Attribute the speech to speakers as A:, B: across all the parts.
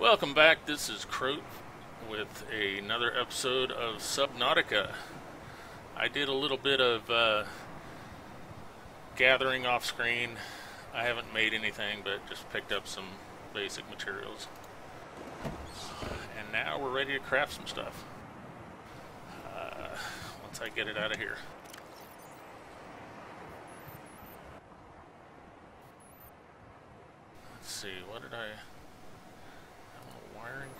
A: Welcome back, this is Croat with another episode of Subnautica. I did a little bit of gathering off screen. I haven't made anything, but just picked up some basic materials. And now we're ready to craft some stuff. Once I get it out of here. Let's see, what did I... wiring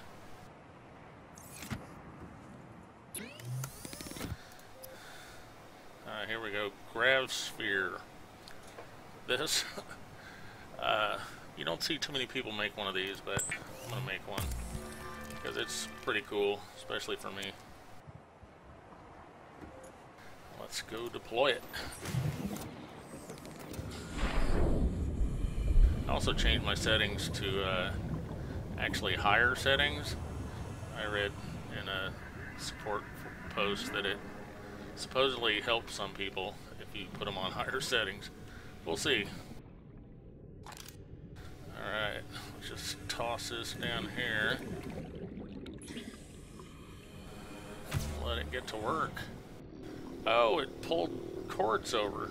A: kit. Here we go. Grav sphere. This, you don't see too many people make one of these, but I'm gonna make one because it's pretty cool, especially for me. Let's go deploy it. I also changed my settings to actually higher settings. I read in a support post that it supposedly helps some people if you put them on higher settings. We'll see. Alright, let's just toss this down here. Let it get to work. Oh, it pulled cords over.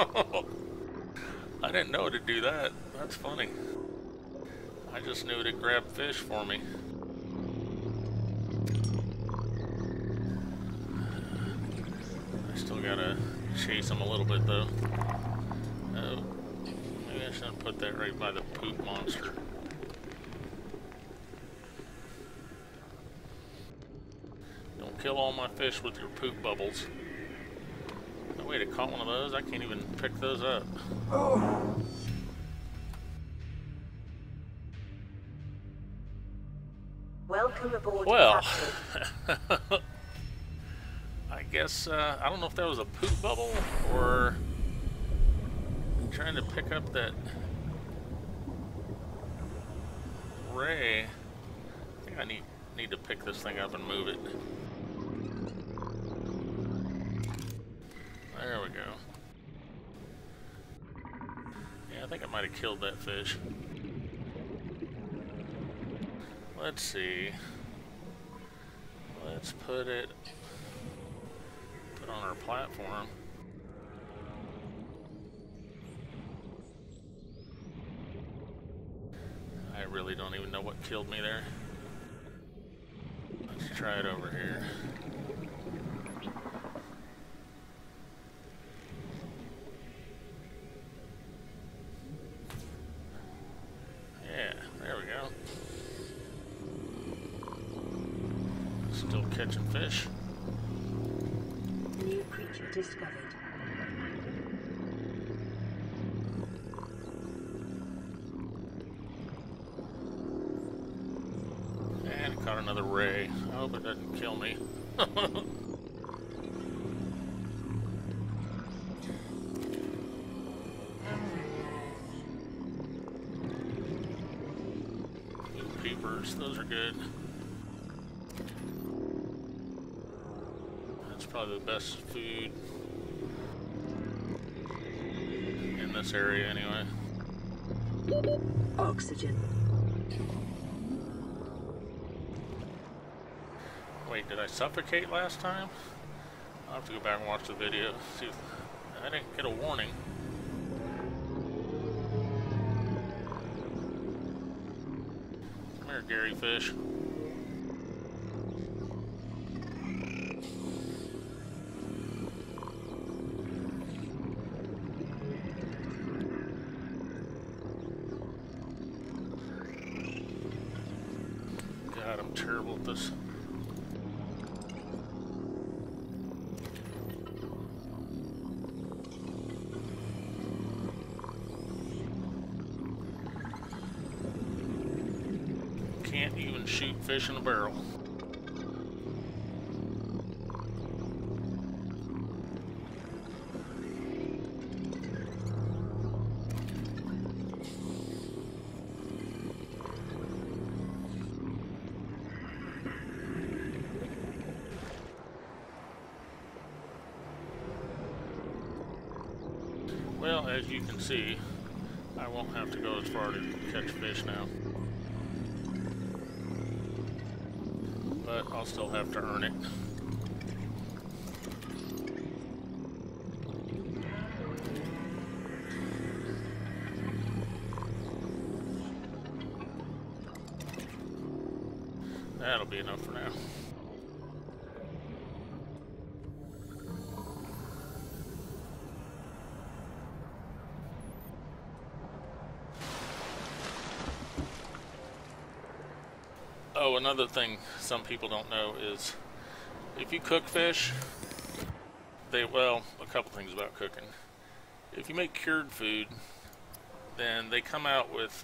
A: I didn't know it'd do that. That's funny. I just knew it'd grab fish for me. I still gotta chase them a little bit though. Oh, maybe I shouldn't put that right by the poop monster. Don't kill all my fish with your poop bubbles. No way to caught one of those. I can't even pick those up. Oh.
B: Welcome aboard,
A: well, I guess, I don't know if that was a poop bubble or I'm trying to pick up that ray. I think I need to pick this thing up and move it. There we go. Yeah, I think I might have killed that fish. Let's see. Let's put it on our platform. I really don't even know what killed me there. Let's try it over here. Yeah, there we go. Still catching fish.
B: New creature discovered.
A: And it caught another ray. I hope it doesn't kill me. Peepers, those are good. Probably the best food in this area anyway.
B: Oxygen.
A: Wait, did I suffocate last time? I'll have to go back and watch the video. See if I didn't get a warning. Come here, Gary Fish. God, I'm terrible at this. Can't even shoot fish in a barrel. Well, as you can see, I won't have to go as far to catch fish now. I'll still have to earn it. That'll be enough for now. Oh, another thing some people don't know is if you cook fish, well, a couple things about cooking. If you make cured food, then they come out with,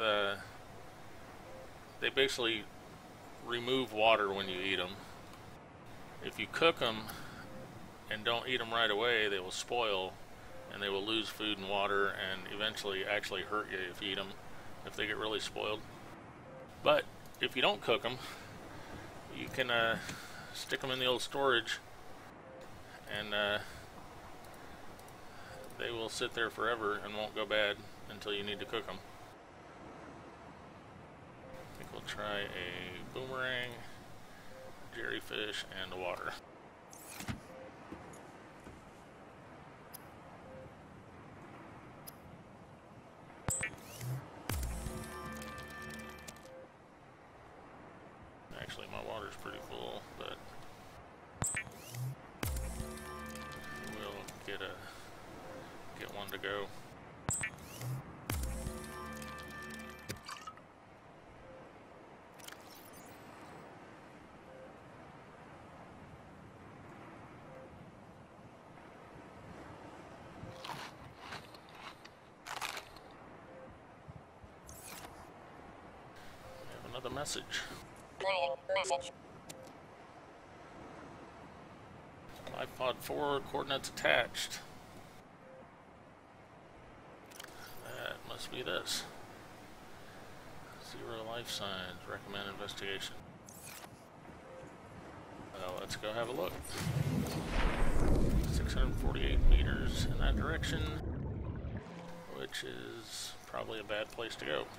A: they basically remove water when you eat them. If you cook them and don't eat them right away, they will spoil and they will lose food and water and eventually actually hurt you if you eat them, if they get really spoiled. But if you don't cook them, you can stick them in the old storage and they will sit there forever and won't go bad until you need to cook them. I think we'll try a boomerang, jellyfish, and the water. Actually, my water's pretty full, but we'll get one to go. We have another message.
C: Message.
A: Pod 4 coordinates attached. That must be this. 0 life signs. Recommend investigation. Well, let's go have a look. 648 meters in that direction, which is probably a bad place to go.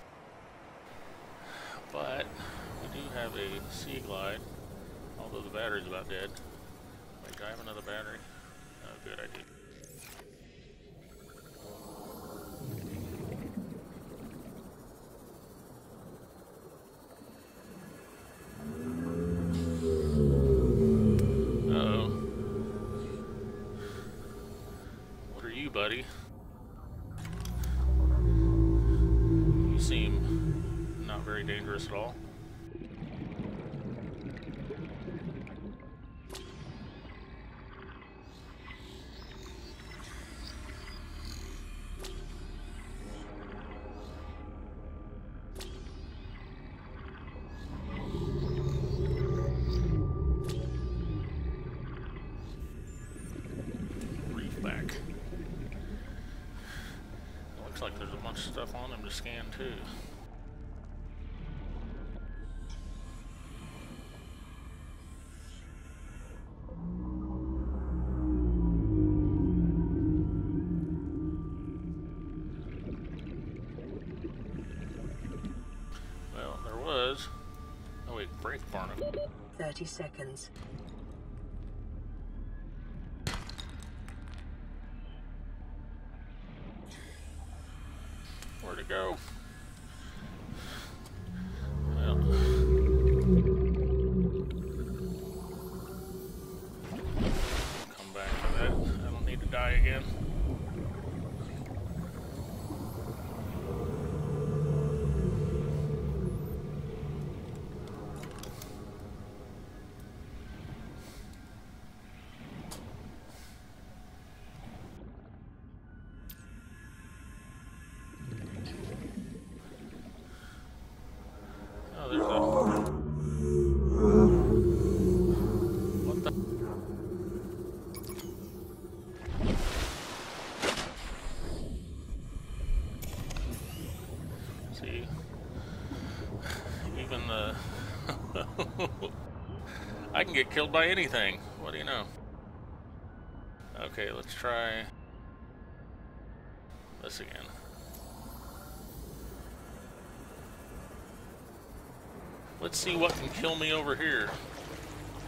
A: But we do have a sea glide, although the battery's about dead. Wait, do I have another battery? Oh, good, I do. Uh-oh. What are you, buddy? You seem not very dangerous at all. Looks like there's a bunch of stuff on them to scan too. Well, there was. Oh wait, brake barnacle.
B: 30 seconds.
A: Where'd it go? Well, come back to that. I don't need to die again. Oh, there's a... What the... See? Even the... I can get killed by anything. What do you know? Okay, let's try this again. Let's see what can kill me over here.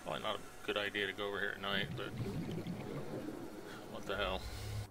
A: Probably not a good idea to go over here at night, but what the hell.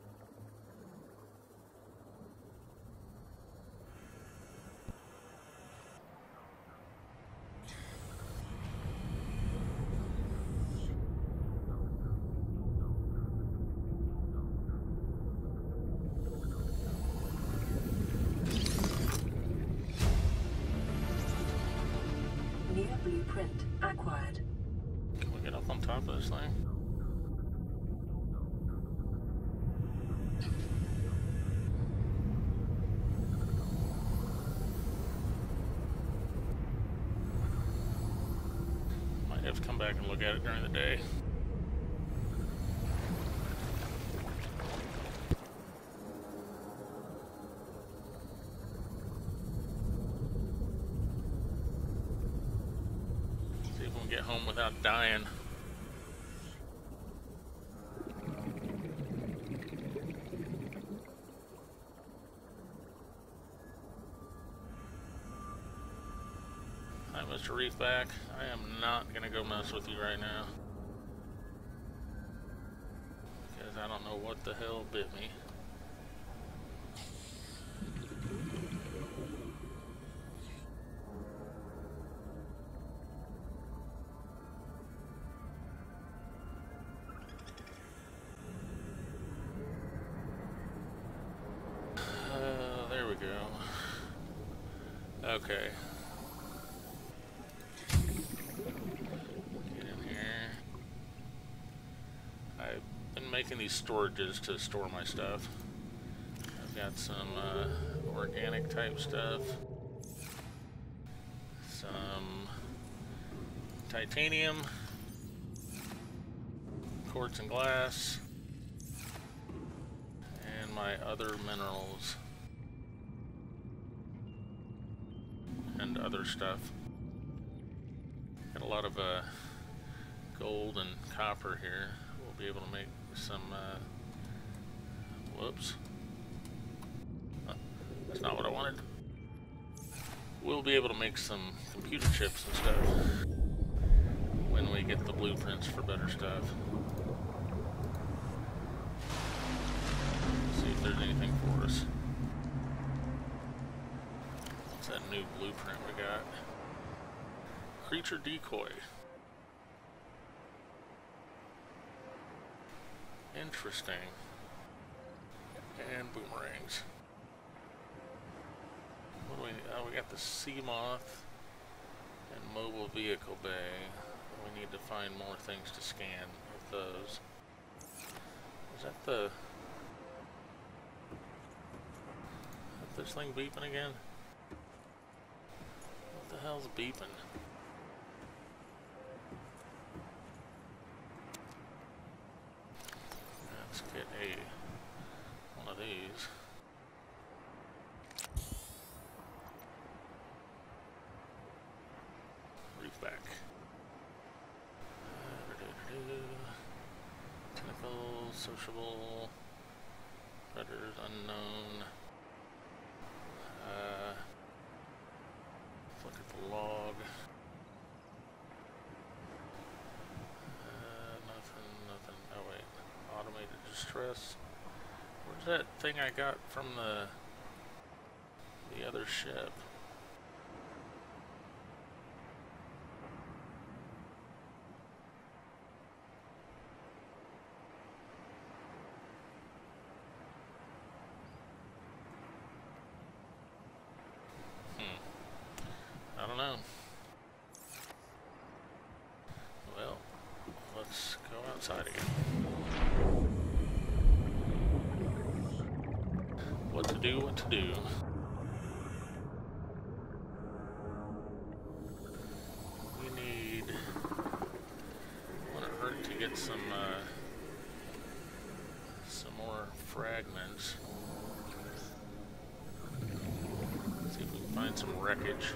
B: New blueprint acquired.
A: Can we get up on top of this thing? Might have to come back and look at it during the day. See if we can get home without dying. Hi, Mr. Reefback. I am not gonna go mess with you right now. Because I don't know what the hell bit me. There we go. Okay. Get in here. I've been making these storages to store my stuff. I've got some organic type stuff. Some titanium. Quartz and glass. And my other minerals. And other stuff. Got a lot of gold and copper here. We'll be able to make some whoops. Oh, that's not what I wanted. We'll be able to make some computer chips and stuff when we get the blueprints for better stuff. See if there's anything for us. That new blueprint we got. Creature decoy. Interesting. And boomerangs. What do we? Oh, we got the Seamoth and mobile vehicle bay. We need to find more things to scan with those. Is that the? Is this thing beeping again? What the hell's beeping? Let's get one of these. Reefback. Tentacles, sociable, predators unknown. Look at the log. Nothing. Oh wait, automated distress. Where's that thing I got from the other ship? I don't know. Well, let's go outside again. What to do, what to do. We need... wouldn't hurt to get some more fragments. See if we can find some wreckage.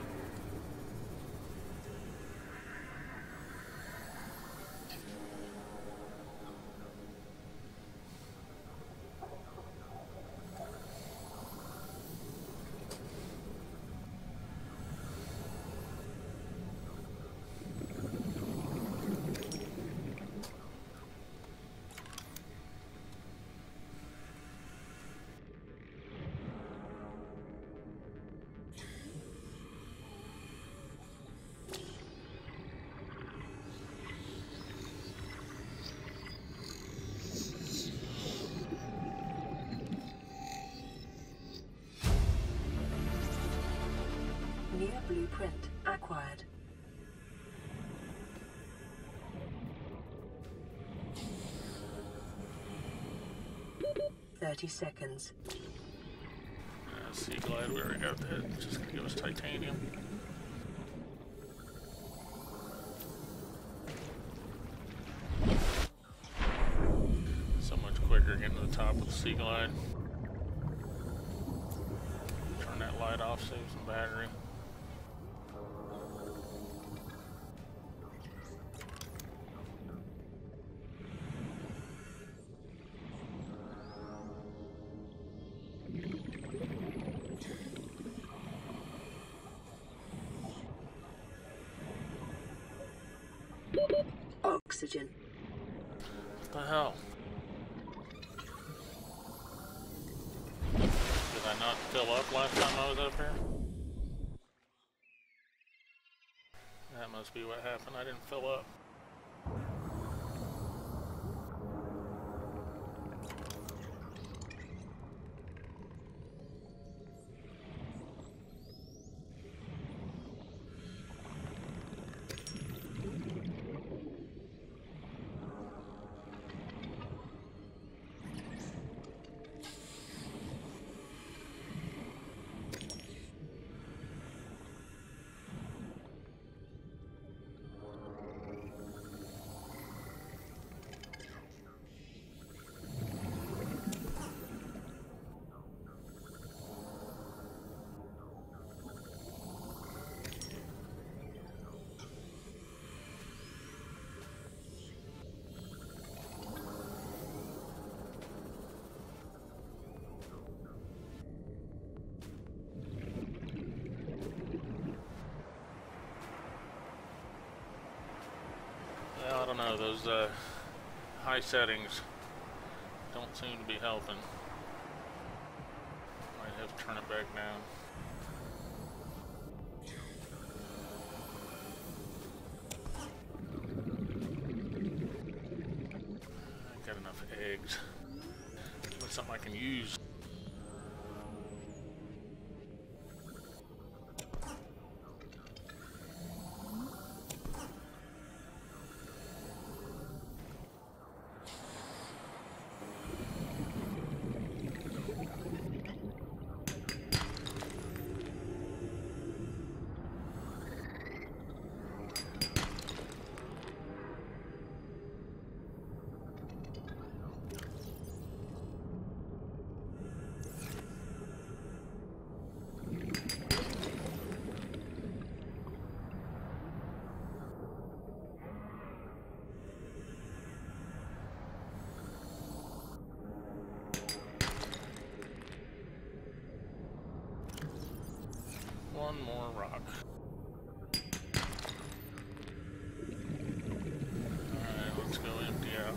B: 30 seconds.
A: Sea Glide, we already got that. It's just gonna give us titanium. So much quicker getting to the top of the Sea Glide. Turn that light off, save some battery.
B: Oxygen.
A: What the hell? Did I not fill up last time I was up here? That must be what happened. I didn't fill up. Well, I don't know, those high settings don't seem to be helping. Might have to turn it back down. I got enough eggs. That's something I can use. One more rock. Alright, let's go empty out.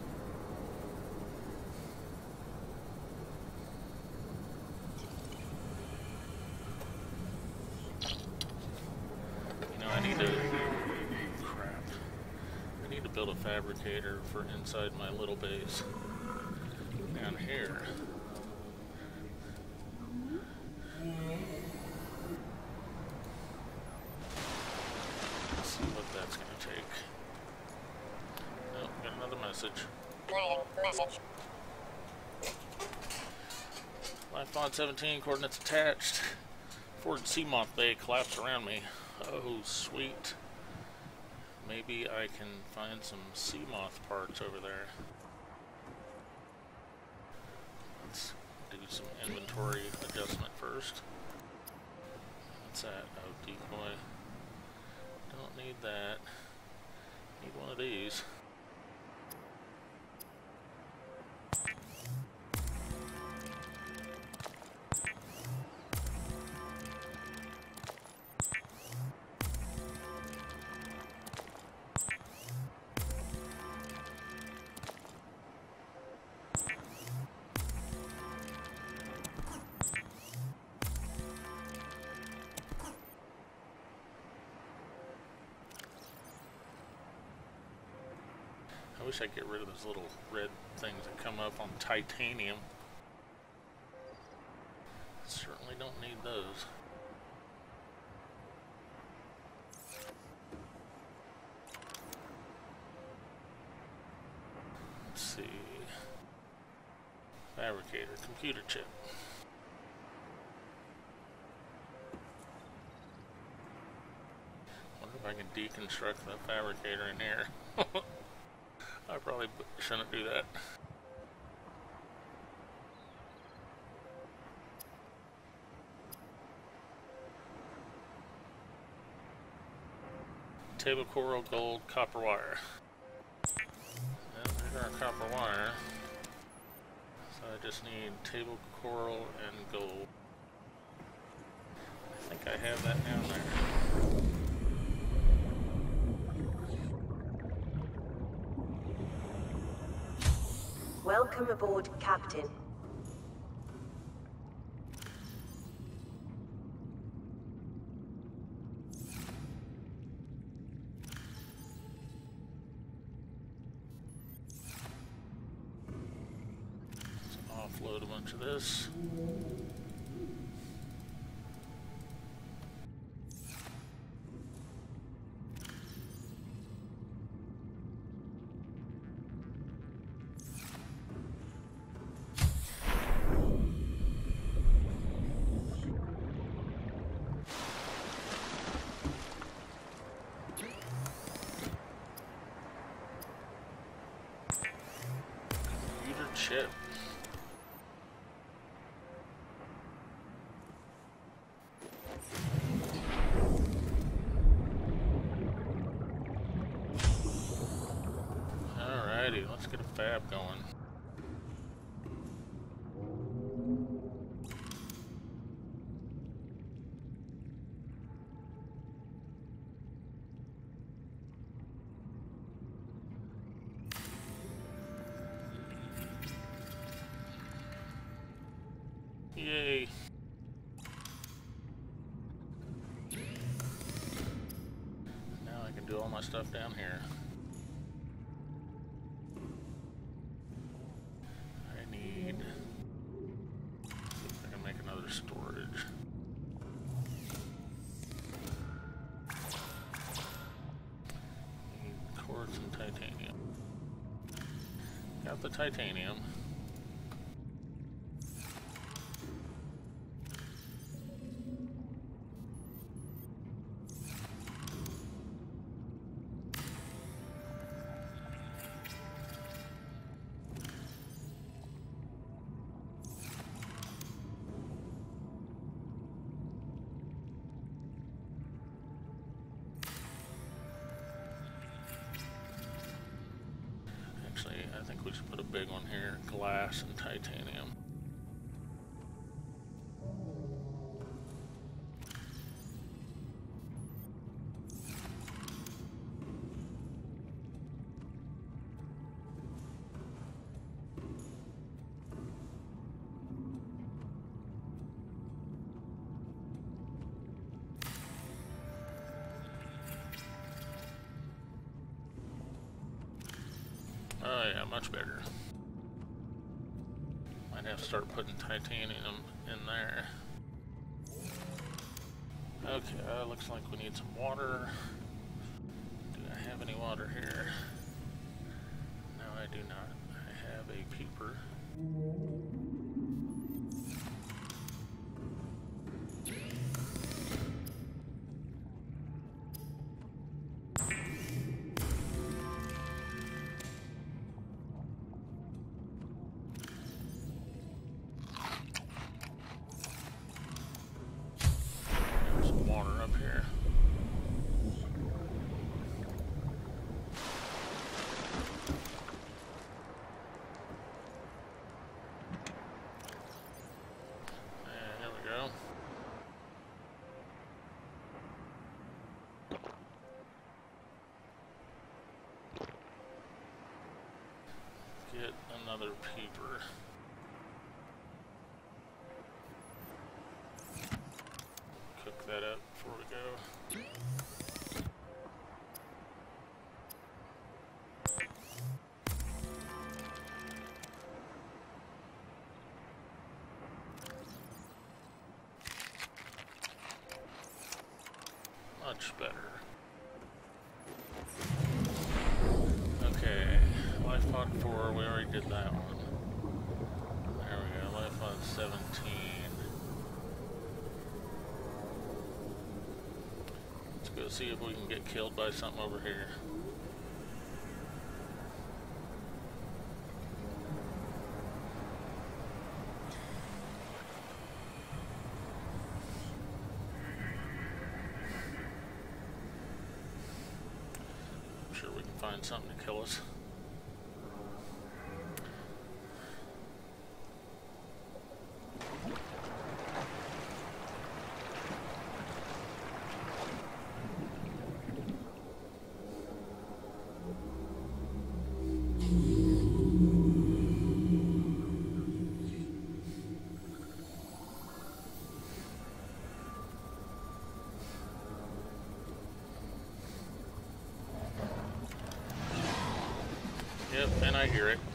A: You know, I need to... crap. I need to build a fabricator for inside my little base. Down here.
C: Message.
A: Life pod 17, coordinates attached. Ford Seamoth Bay collapsed around me. Oh, sweet. Maybe I can find some Seamoth parts over there. Let's do some inventory adjustment first. What's that? Oh, decoy. Don't need that. Need one of these. I wish I could get rid of those little red things that come up on titanium. Certainly don't need those. Let's see. Fabricator, computer chip. Wonder if I can deconstruct the fabricator in here. I probably shouldn't do that. Table coral, gold, copper wire. And there's our copper wire. So I just need table coral and gold. I think I have that down there.
B: Welcome aboard, Captain.
A: Offload a bunch of this. Computer chip. Alrighty, let's get a fab going. Yay. Now I can do all my stuff down here. I need... see if I can make another storage. Need quartz and titanium. Got the titanium. I think we should put a big one here, glass and titanium. Oh yeah, much bigger. Might have to start putting titanium in there. Okay, looks like we need some water. Do I have any water here? No, I do not. I have a peeper. Get another peeper. Cook that up before we go. Much better. Okay, life pod 4, we already did that one. 17. Let's go see if we can get killed by something over here. I'm sure we can find something to kill us. Yep, and I hear it.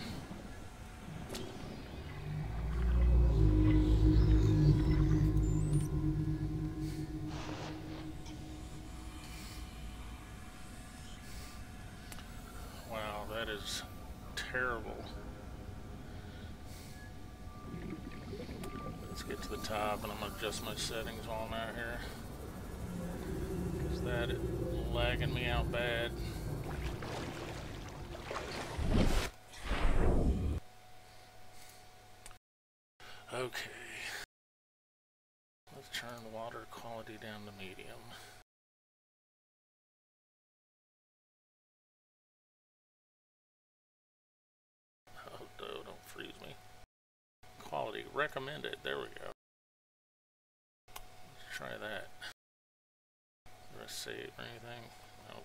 A: Wow, that is terrible. Let's get to the top, and I'm gonna adjust my settings while I'm out here, because that is lagging me out bad. Okay, let's turn water quality down to medium. Oh, don't freeze me. Quality recommended, there we go. Let's try that. Did I save or anything? Nope.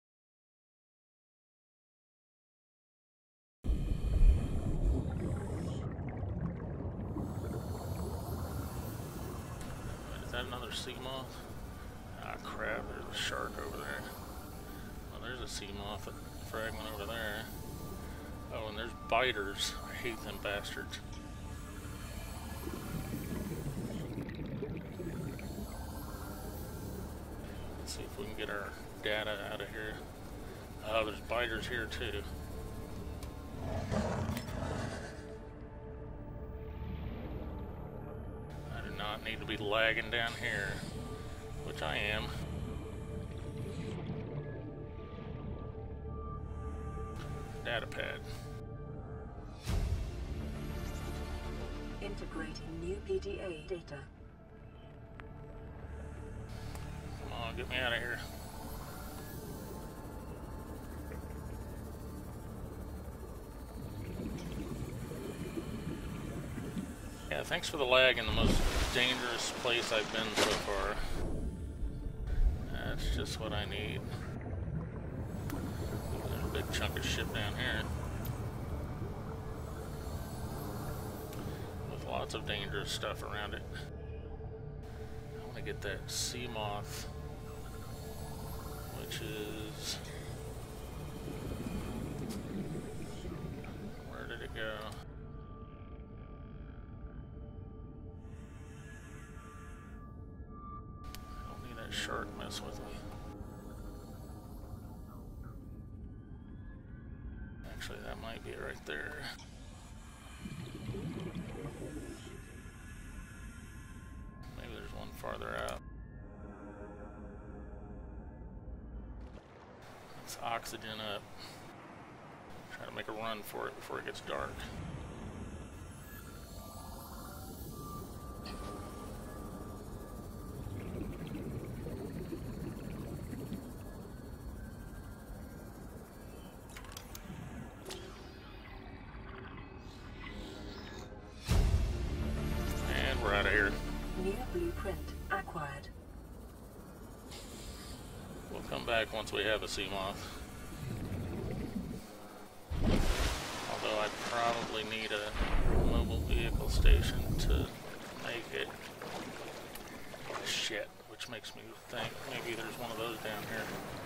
A: Is that another Seamoth? Ah, crap, there's a shark over there. Well, there's a Seamoth fragment over there. Oh, and there's biters. I hate them bastards. Let's see if we can get our data out of here. Oh, there's biters here too. Not need to be lagging down here, which I am. Data pad.
B: Integrating new PDA data.
A: Come on, get me out of here. Yeah, thanks for the lag in the most dangerous place I've been so far. That's just what I need. There's a big chunk of ship down here, with lots of dangerous stuff around it. I want to get that Seamoth, which is... where did it go? Shark mess with me. Actually, that might be right there. Maybe there's one farther out. Let's oxygen up. Try to make a run for it before it gets dark. We're out of here.
B: New blueprint acquired.
A: We'll come back once we have a Seamoth. Although I probably need a mobile vehicle station to make it. Shit, which makes me think maybe there's one of those down here.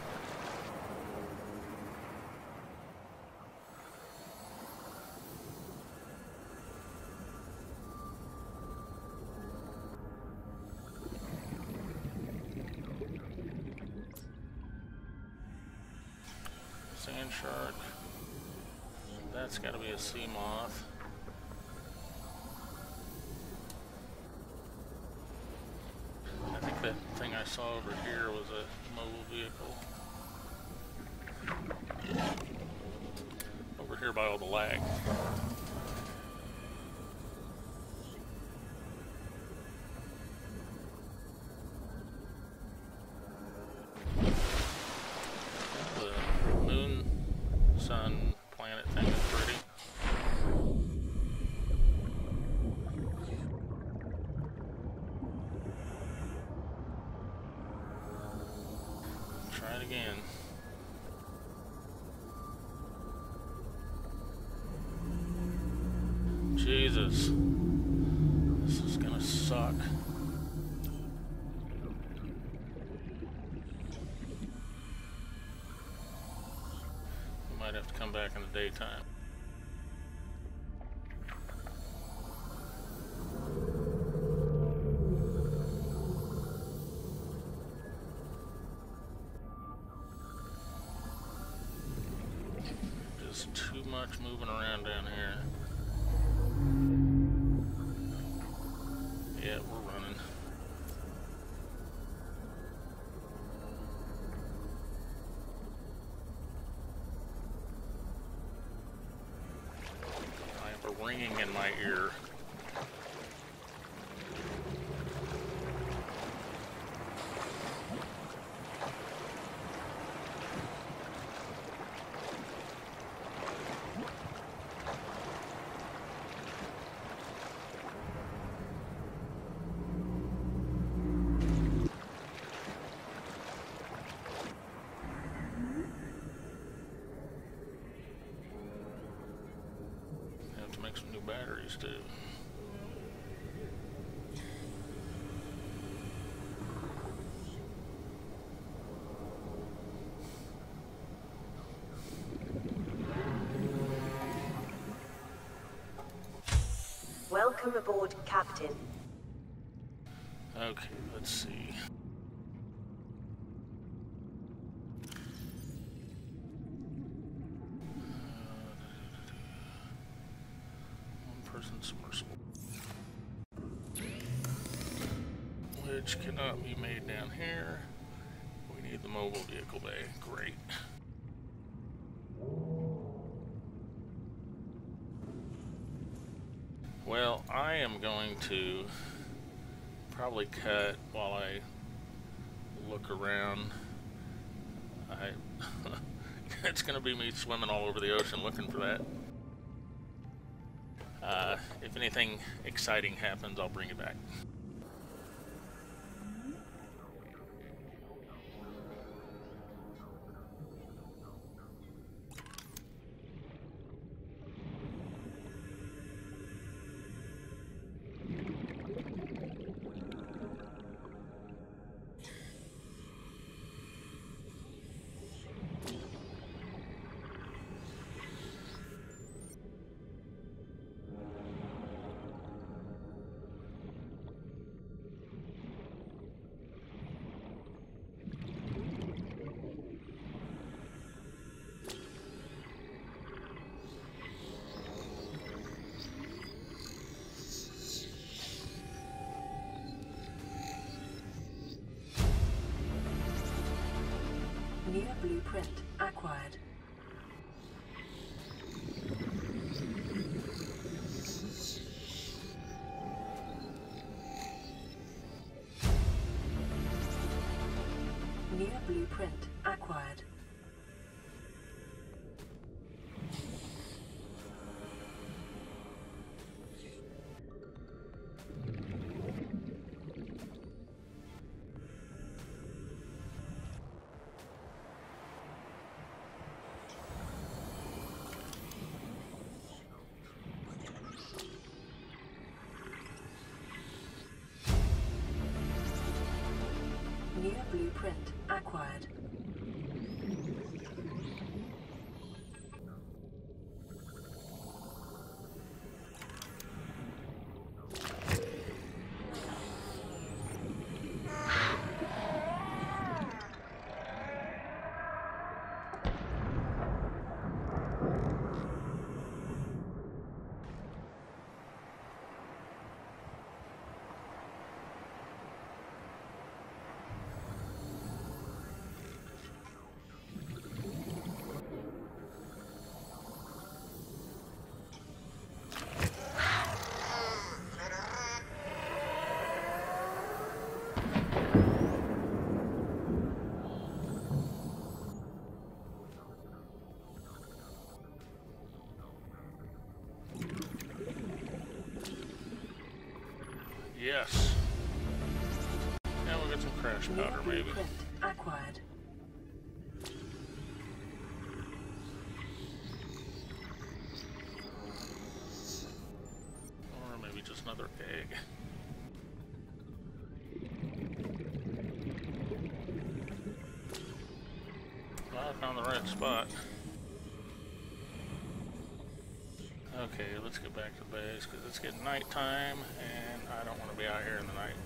A: Sand shark. That's got to be a Seamoth. that thing I saw over here was a mobile vehicle. Over here by all the lag. The moon, sun, planet thing is pretty. Try it again. Jesus. This is gonna suck. We might have to come back in the daytime. Just too much moving around down here. Yeah, we're running. I have a ringing in my ear. Some new batteries too.
B: Welcome aboard, Captain.
A: Okay, let's see. One-person submersible, which cannot be made down here. We need the mobile vehicle bay. Great. Well, I am going to probably cut while I look around. It's going to be me swimming all over the ocean looking for that. If anything exciting happens, I'll bring it back.
B: New blueprint acquired. New blueprint acquired. New blueprint acquired.
A: gunpowder, maybe.
B: Blueprint acquired.
A: Or maybe just another egg. Well, I found the right spot. Okay, let's get back to the base because it's getting nighttime and I don't want to be out here in the night.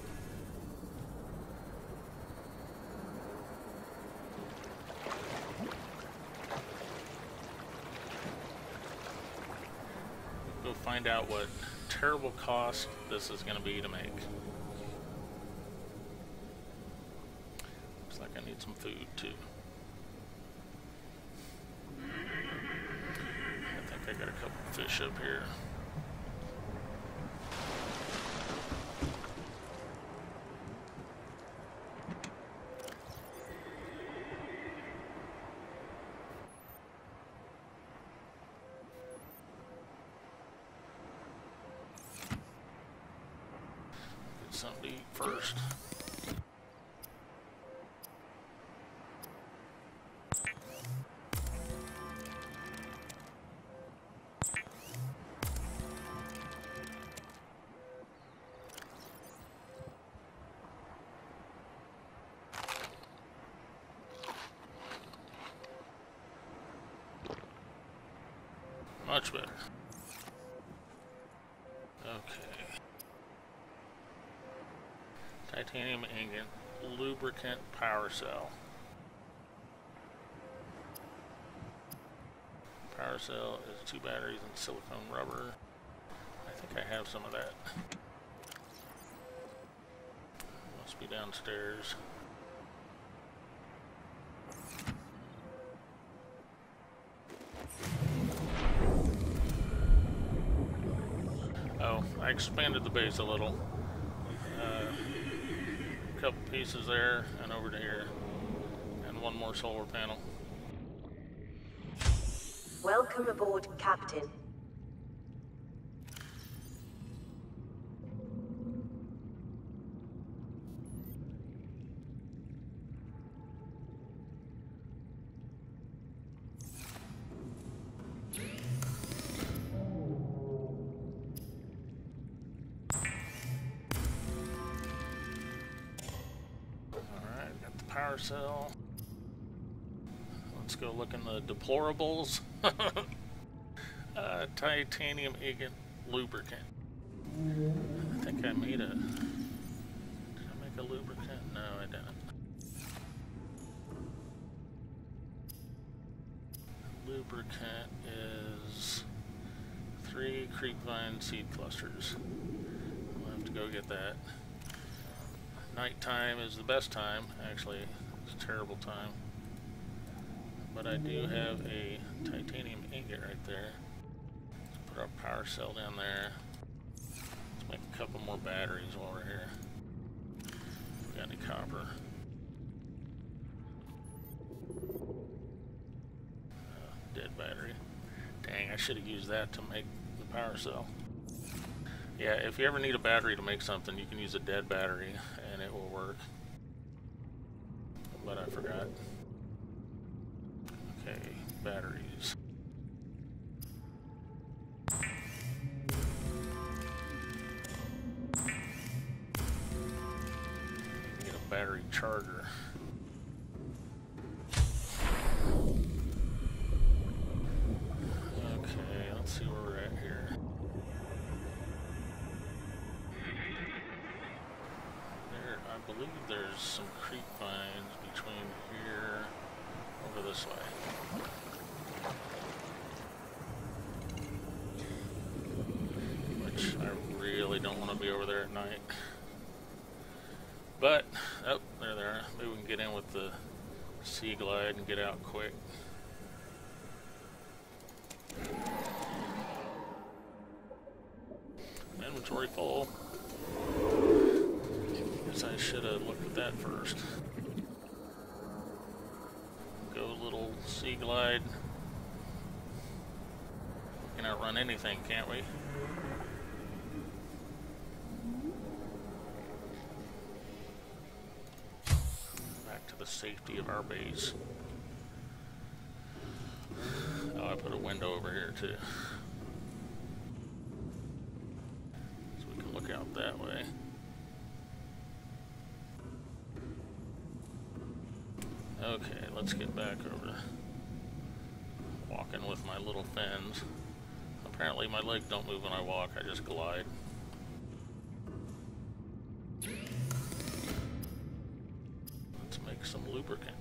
A: Go find out what terrible cost this is going to be to make. Looks like I need some food too. I got a couple fish up here. Get something to eat first. Much better. Okay. Titanium ingot, lubricant power cell. Power cell is 2 batteries and silicone rubber. I think I have some of that. Must be downstairs. Oh, I expanded the base a little. A couple pieces there and over to here. And one more solar panel.
B: Welcome aboard, Captain.
A: Power cell. Let's go look in the deplorables. Titanium ingot lubricant. I think I made a... Did I make a lubricant? No, I didn't. Lubricant is 3 creepvine seed clusters. I'll have to go get that. Nighttime is the best time, actually. It's a terrible time. But I do have a titanium ingot right there. Let's put our power cell down there. Let's make a couple more batteries while we're here. If we got any copper. Dead battery. Dang, I should have used that to make the power cell. Yeah, if you ever need a battery to make something, you can use a dead battery and it will work. But I forgot. Okay, batteries. Get a battery charger. Okay, let's see where we're at here. I believe there's some creep vines between here over this way. Which I really don't want to be over there at night. But, oh, there they are. Maybe we can get in with the Sea Glide and get out quick. Inventory full. Guess I should have looked at that first. Go little Sea Glide. We can outrun anything, can't we? the safety of our base. Oh, I put a window over here too. So we can look out that way. Okay, let's get back over walking with my little fins. Apparently my legs don't move when I walk, I just glide. Let's make some lubricant.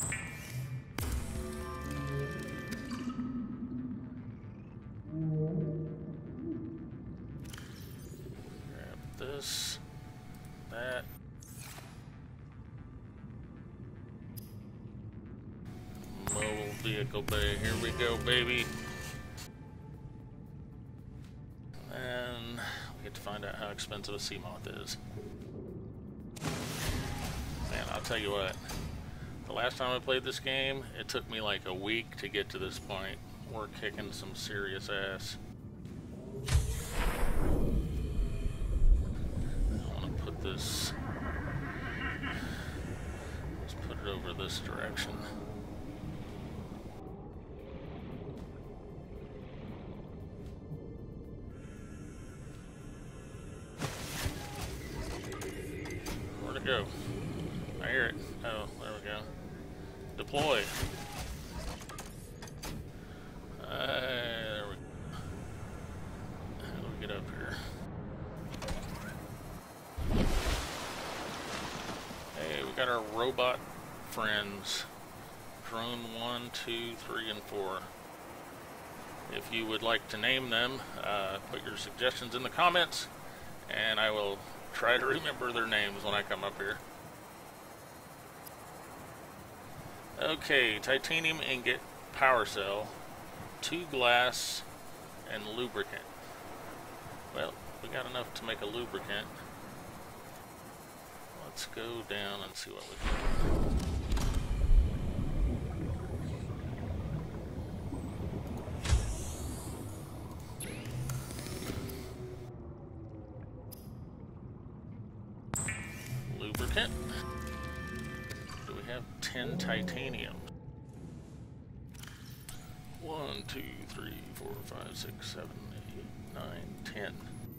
A: Grab this, that. Mobile vehicle bay, here we go, baby. And we get to find out how expensive a Seamoth is. Man, I'll tell you what. The last time I played this game, it took me like a week to get to this point. We're kicking some serious ass. I want to put this... Let's put it over this direction. Go. I hear it. Oh, there we go. Deploy. There we go. How do we get up here? Hey, we got our robot friends. Drone 1, 2, 3, and 4. If you would like to name them, put your suggestions in the comments, and I will try to remember their names when I come up here. Okay, titanium ingot, power cell, 2 glass, and lubricant. Well, we got enough to make a lubricant. Let's go down and see what we can do. Lubricant. Do we have 10 titanium? 1, 2, 3, 4, 5, 6, 7, 8, 9, 10.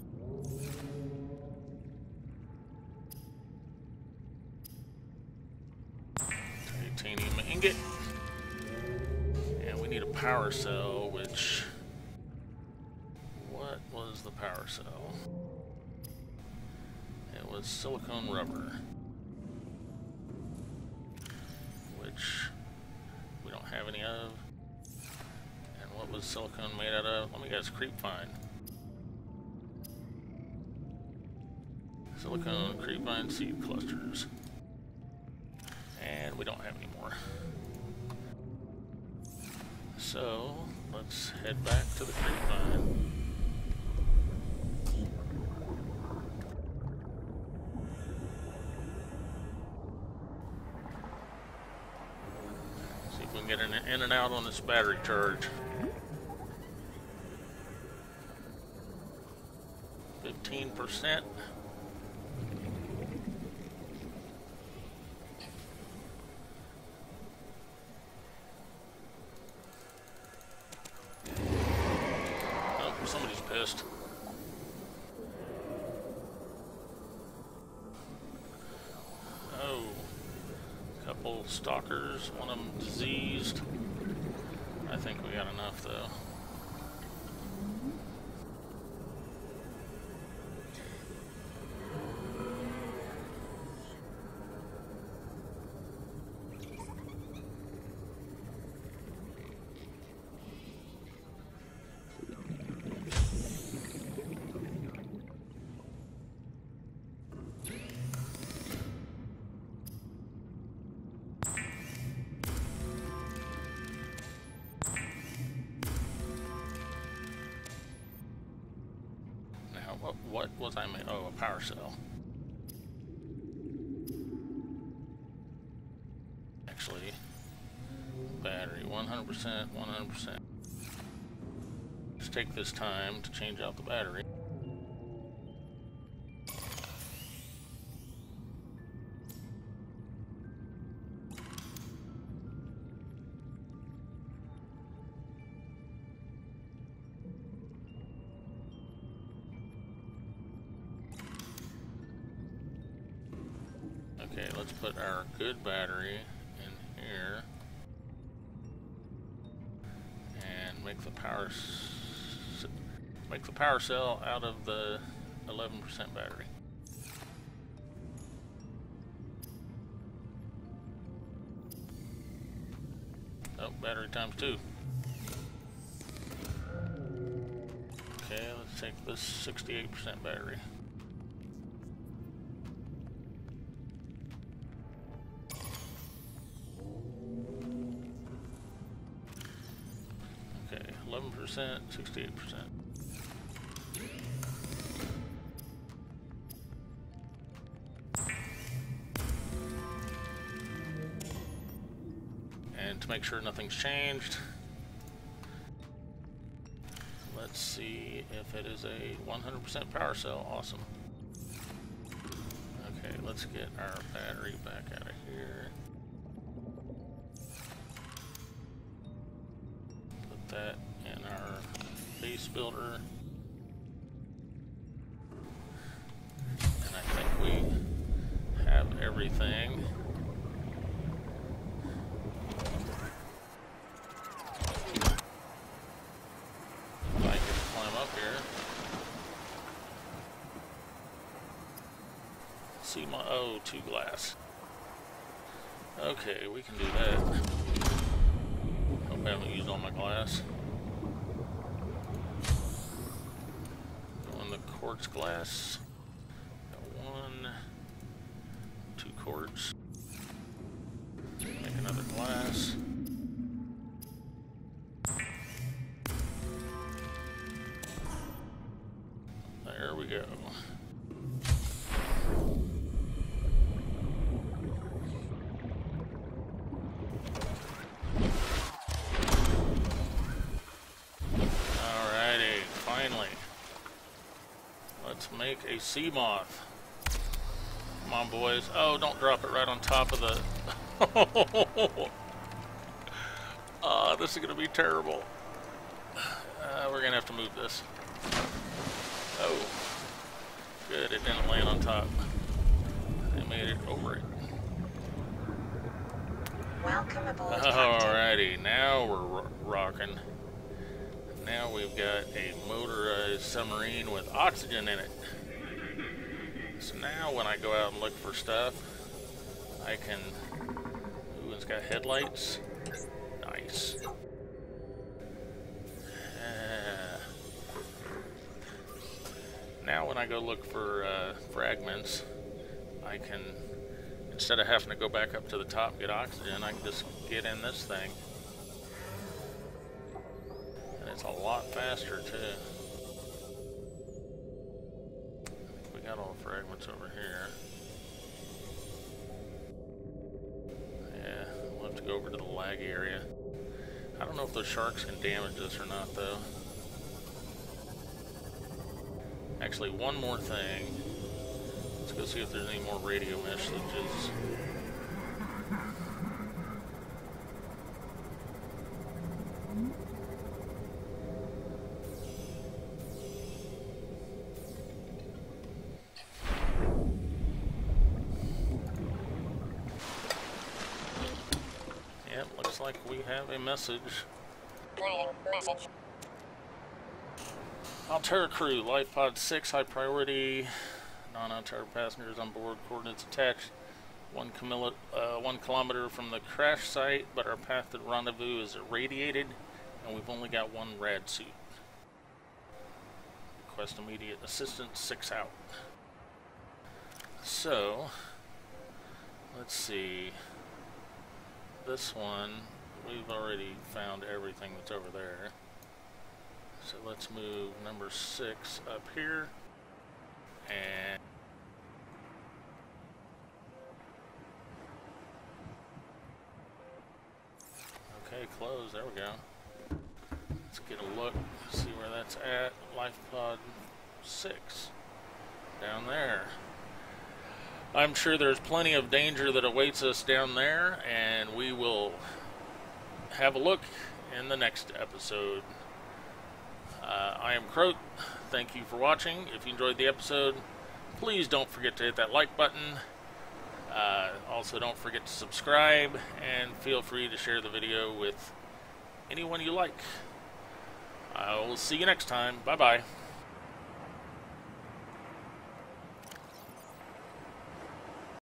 A: Titanium ingot. And we need a power cell, which... What was the power cell? It was silicone rubber, which we don't have any of. And what was silicone made out of? Let me guess, creep vine. Silicone creep vine seed clusters. And we don't have any more. So let's head back to the creep vine. Get in and out on this battery charge. 15%. Oh, somebody's pissed. Oh. Couple stalkers, one of them diseased. I think we got enough though. What was I made? Oh, a power cell. Actually, battery 100%, 100%. Let's take this time to change out the battery. put our good battery in here and make the power cell out of the 11% battery. Oh, battery times 2. Okay, let's take this 68% battery. Okay, 11%, 68%. And to make sure nothing's changed, let's see if it is a 100% power cell. Awesome. Okay, let's get our battery back out of here. Put that in our base builder. And I think we have everything. Seamoth, oh, 2 glass. Okay, we can do that. Hope I haven't used all my glass. Doing the quartz glass. Got 1, 2 quartz. Make another glass. There we go. Let's make a Seamoth. Come on, boys. Oh, don't drop it right on top of the... this is going to be terrible. We're going to have to move this. Oh. Good, it didn't land on top. They made it over it.
B: Welcome aboard,
A: Alrighty, now we're rocking. Now we've got a motorized submarine with oxygen in it. So now when I go out and look for stuff, I can... Ooh, it's got headlights. Nice. Now when I go look for fragments, I can, instead of having to go back up to the top and get oxygen, I can just get in this thing. It's a lot faster too. I think we got all the fragments over here. Yeah, we'll have to go over to the lag area. I don't know if those sharks can damage us or not though. Actually, one more thing. Let's go see if there's any more radio messages. Like we have a message.
C: Message.
A: Altair crew, life pod 6, high priority. Non-Altair passengers on board. Coordinates attached. 1 kilometer from the crash site, but our path to the rendezvous is irradiated, and we've only got 1 rad suit. Request immediate assistance. 6 out. So, let's see. This one, we've already found everything that's over there. So let's move number 6 up here. And okay, close. There we go. Let's get a look, see where that's at. Life pod 6. Down there. I'm sure there's plenty of danger that awaits us down there, and we will have a look in the next episode. I am Croat. Thank you for watching. If you enjoyed the episode, please don't forget to hit that like button Also, don't forget to subscribe, and feel free to share the video with anyone you like. I will see you next time. Bye-bye.